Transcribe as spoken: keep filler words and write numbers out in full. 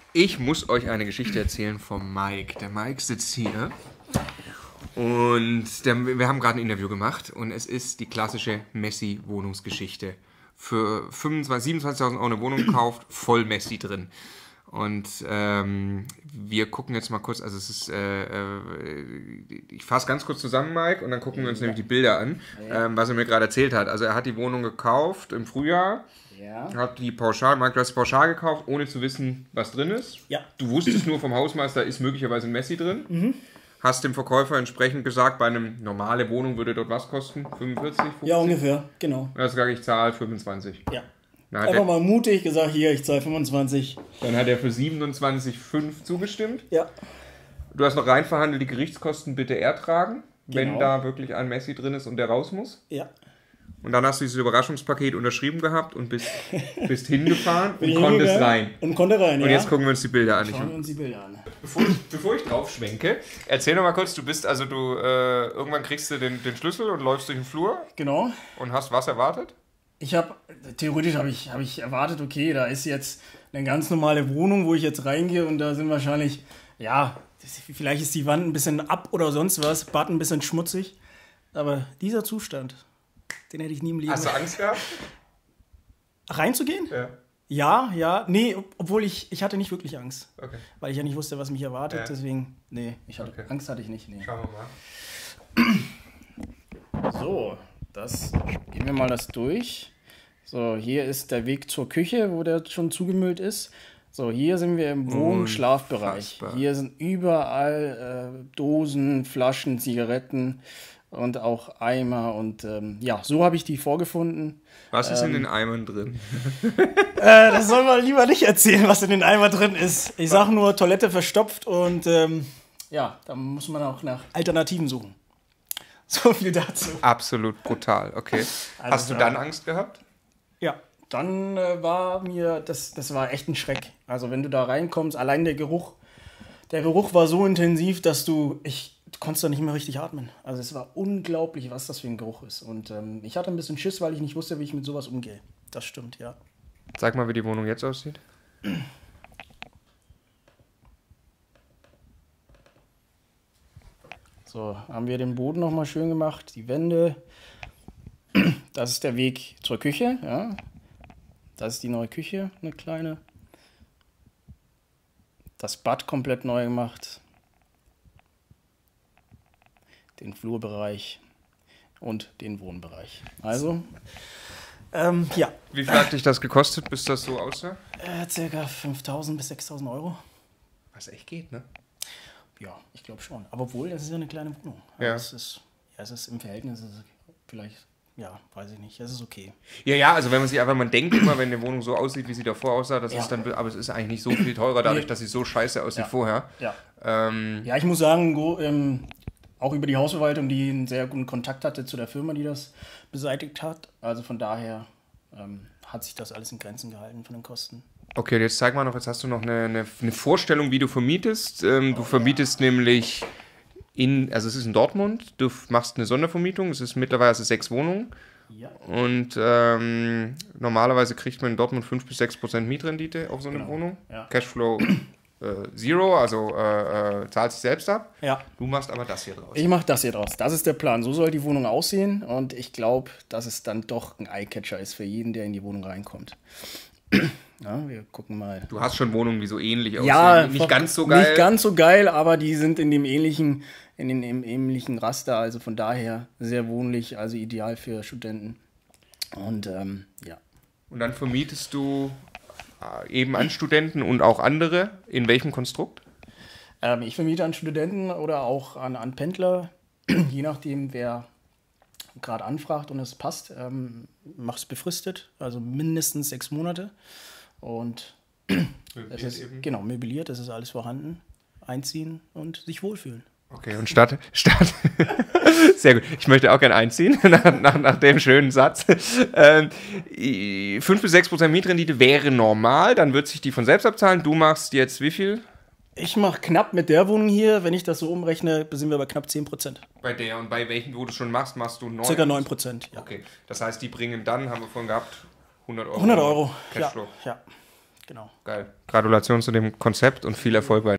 Ich muss euch eine Geschichte erzählen vom Mike. Der Mike sitzt hier und der, wir haben gerade ein Interview gemacht und es ist die klassische Messi-Wohnungsgeschichte. Für fünfundzwanzig, siebenundzwanzigtausend Euro eine Wohnung gekauft, voll Messi drin. Und ähm, wir gucken jetzt mal kurz, also es ist, äh, äh, ich fasse ganz kurz zusammen, Mike, und dann gucken wir uns ja. nämlich die Bilder an, ja. ähm, was er mir gerade erzählt hat. Also er hat die Wohnung gekauft im Frühjahr, ja. hat die pauschal, Mike, du hast die pauschal gekauft, ohne zu wissen, was drin ist. Ja. Du wusstest nur vom Hausmeister, ist möglicherweise ein Messi drin. Mhm. Hast dem Verkäufer entsprechend gesagt, bei einer normalen Wohnung würde dort was kosten? fünfundvierzig, fünfzig? Ja, ungefähr, genau. Das sage ich, zahl fünfundzwanzig. Ja. Einfach mal mutig gesagt, hier, ich zahle fünfundzwanzig. Dann hat er für siebenundzwanzig Komma fünf zugestimmt. Ja. Du hast noch rein verhandelt, die Gerichtskosten bitte er tragen, wenn Genau. da wirklich ein Messi drin ist und der raus muss. Ja. Und dann hast du dieses Überraschungspaket unterschrieben gehabt und bist, bist hingefahren und konntest rein. Und konnte rein, Und ja. jetzt gucken wir uns die Bilder an. Schauen wir uns die Bilder an. Bevor ich, bevor ich drauf schwenke, erzähl noch mal kurz, du bist also, du, äh, irgendwann kriegst du den, den Schlüssel und läufst durch den Flur. Genau. Und hast was erwartet? Ich habe, theoretisch habe ich, hab ich erwartet, okay, da ist jetzt eine ganz normale Wohnung, wo ich jetzt reingehe und da sind wahrscheinlich, ja, vielleicht ist die Wand ein bisschen ab oder sonst was, Bad ein bisschen schmutzig, aber dieser Zustand, den hätte ich nie im Leben. Hast du Angst gehabt? Reinzugehen? Ja. Ja, ja, nee, obwohl ich, ich hatte nicht wirklich Angst, okay. weil ich ja nicht wusste, was mich erwartet, ja. deswegen, nee, ich hatte, okay. Angst hatte ich nicht, nee. Schauen wir mal. So. Das, gehen wir mal das durch. So, hier ist der Weg zur Küche, wo der schon zugemüllt ist. So, hier sind wir im Wohn- und Schlafbereich. Hier sind überall äh, Dosen, Flaschen, Zigaretten und auch Eimer. Und ähm, ja, so habe ich die vorgefunden. Was ist ähm, in den Eimern drin? äh, das soll man lieber nicht erzählen, was in den Eimern drin ist. Ich sage nur, Toilette verstopft und ähm, ja, da muss man auch nach Alternativen suchen. So viel dazu. Absolut brutal, okay. Also, hast du dann Angst gehabt? Ja, dann äh, war mir, das, das war echt ein Schreck. Also wenn du da reinkommst, allein der Geruch, der Geruch war so intensiv, dass du, ich du konntest da nicht mehr richtig atmen. Also es war unglaublich, was das für ein Geruch ist. Und ähm, ich hatte ein bisschen Schiss, weil ich nicht wusste, wie ich mit sowas umgehe. Das stimmt, ja. Sag mal, wie die Wohnung jetzt aussieht. So, haben wir den Boden nochmal schön gemacht, die Wände. Das ist der Weg zur Küche, ja. Das ist die neue Küche, eine kleine. Das Bad komplett neu gemacht. Den Flurbereich und den Wohnbereich. Also, ähm, ja. Wie viel hat dich das gekostet, bis das so aussah? Äh, circa fünftausend bis sechstausend Euro. Was echt geht, ne? Ja, ich glaube schon. Aber obwohl, das ist ja eine kleine Wohnung. Ja. Es ist, ja, es ist im Verhältnis, ist vielleicht, ja, weiß ich nicht, es ist okay. Ja, ja, also wenn man sich einfach, man denkt immer, wenn eine Wohnung so aussieht, wie sie davor aussah, das ja. ist dann, aber es ist eigentlich nicht so viel teurer, dadurch, dass sie so scheiße aussieht ja. vorher. Ja. Ähm, ja, ich muss sagen, go, ähm, auch über die Hausverwaltung, die einen sehr guten Kontakt hatte zu der Firma, die das beseitigt hat. Also von daher ähm, hat sich das alles in Grenzen gehalten von den Kosten. Okay, jetzt zeig mal noch, jetzt hast du noch eine, eine, eine Vorstellung, wie du vermietest. Ähm, du oh, vermietest ja. nämlich in, also es ist in Dortmund, du machst eine Sondervermietung, es ist mittlerweile sechs Wohnungen. Ja. Und ähm, normalerweise kriegt man in Dortmund fünf bis sechs Prozent Mietrendite auf so eine genau. Wohnung. Ja. Cashflow äh, Zero, also äh, äh, zahlt sich selbst ab. Ja. Du machst aber das hier draus. Ich mache das hier draus. Das ist der Plan. So soll die Wohnung aussehen. Und ich glaube, dass es dann doch ein Eyecatcher ist für jeden, der in die Wohnung reinkommt. Ja, wir gucken mal. Du hast schon Wohnungen, die so ähnlich ja, aussehen. Nicht ganz so geil. Nicht ganz so geil, aber die sind in dem ähnlichen, in dem im ähnlichen Raster. Also von daher sehr wohnlich, also ideal für Studenten. Und ähm, ja. Und dann vermietest du äh, eben an Studenten und auch andere. In welchem Konstrukt? Ähm, ich vermiete an Studenten oder auch an, an Pendler. Je nachdem, wer gerade anfragt und es passt, ähm, mach es befristet, also mindestens sechs Monate. Und das ist, eben. Genau, möbliert, das ist alles vorhanden. Einziehen und sich wohlfühlen. Okay, und statt, statt sehr gut, ich möchte auch gerne einziehen, nach, nach, nach dem schönen Satz. Ähm, fünf bis sechs Prozent Mietrendite wäre normal, dann wird sich die von selbst abzahlen. Du machst jetzt wie viel? Ich mache knapp mit der Wohnung hier, wenn ich das so umrechne, sind wir bei knapp zehn Prozent. Bei der und bei welchen, wo du schon machst, machst du neun? Circa neun Prozent, ja. Okay, das heißt, die bringen dann, haben wir vorhin gehabt, hundert Euro. hundert Euro, Cashflow. Ja, ja, Genau. Geil. Gratulation zu dem Konzept und viel Erfolg bei